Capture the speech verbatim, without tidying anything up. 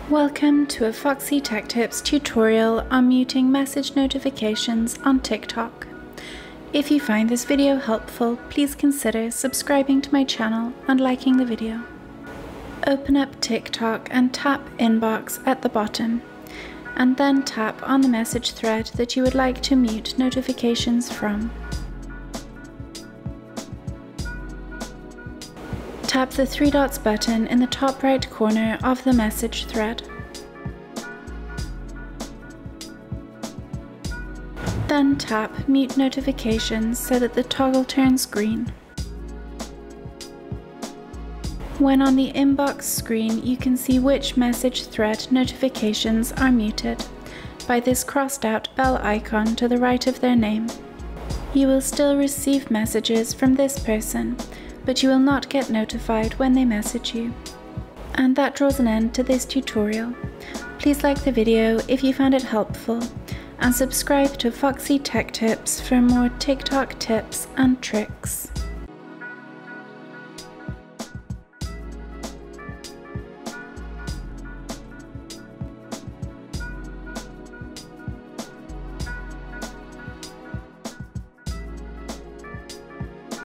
Welcome to a Foxy Tech Tips tutorial on muting message notifications on TikTok. If you find this video helpful, please consider subscribing to my channel and liking the video. Open up TikTok and tap Inbox at the bottom, and then tap on the message thread that you would like to mute notifications from. Tap the three dots button in the top right corner of the message thread. Then tap Mute Notifications so that the toggle turns green. When on the inbox screen, you can see which message thread notifications are muted by this crossed out bell icon to the right of their name. You will still receive messages from this person, but you will not get notified when they message you. And that draws an end to this tutorial. Please like the video if you found it helpful, and subscribe to Foxy Tech Tips for more TikTok tips and tricks.